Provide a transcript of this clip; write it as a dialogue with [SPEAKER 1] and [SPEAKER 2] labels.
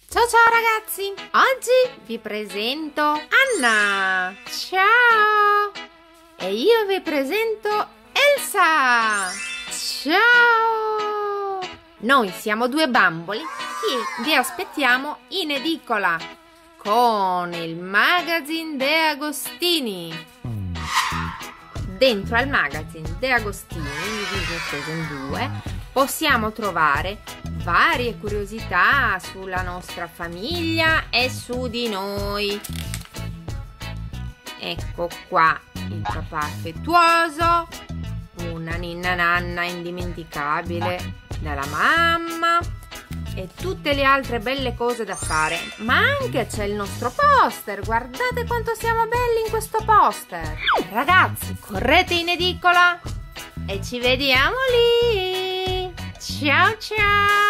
[SPEAKER 1] Ciao ciao ragazzi, oggi vi presento Anna. Ciao! E io vi presento Elsa. Ciao! Noi siamo due bamboli che vi aspettiamo in edicola con il Magazine De Agostini. Dentro al Magazine De Agostini, diviso in due, possiamo trovare varie curiosità sulla nostra famiglia e su di noi. Ecco qua il papà affettuoso, una ninna nanna indimenticabile dalla mamma e tutte le altre belle cose da fare. Ma anche c'è il nostro poster, guardate quanto siamo belli in questo poster. Ragazzi, correte in edicola e ci vediamo lì. Ciao ciao!